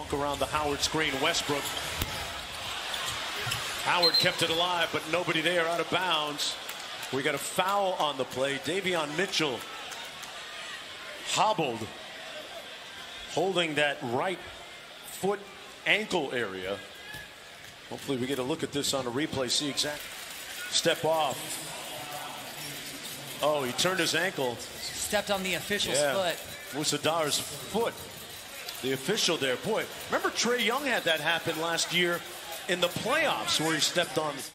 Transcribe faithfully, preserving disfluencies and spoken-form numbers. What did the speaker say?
look around the Howard screen. Westbrook. Howard kept it alive, but nobody there, out of bounds. We got a foul on the play. Davion Mitchell hobbled, holding that right foot ankle area. Hopefully we get a look at this on a replay, see exact step off. Oh, he turned his ankle. Stepped on the official's yeah. foot. Musadar's foot. The official there. Boy, remember Trae Young had that happen last year in the playoffs where he stepped on.